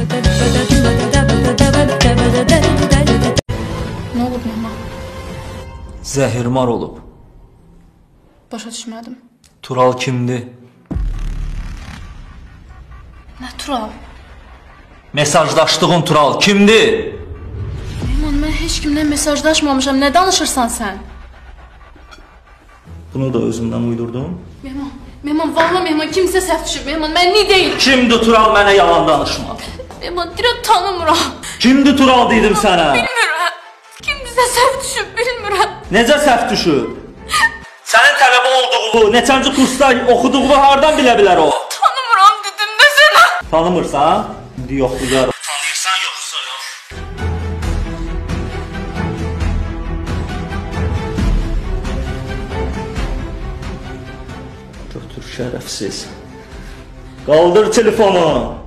Nə olub Mehman? Zəhirmar olub. Başa düşmədim. Tural kimdir? Nə Tural? Mesajlaşdığın Tural kimdir? Mehman, mən heç kimlə mesajlaşmamışam. Nə danışırsan sən? Bunu da özümdən uydurdum. Mehman, vallahi Mehman, kimsə səhv düşüb. Mehman, mən niyə deyil? Kimdir Tural, mənə yalan danışma. Mehman, direkt tanımıram. Kimdir Tural dedim sənə? Bilmirəm. Kimsə səhv düşüb, bilmirəm. Necə səhv düşüb? Sənin tələbə olduğu, neçənci kursda oxuduğu hardan bilə bilər o? Tanımıram dedim, məsələ. Tanımırsan? İndi yoxlayarım. Tanıyırsan, yoxsa yox. Götür şərəfsiz. Qaldır telefonu.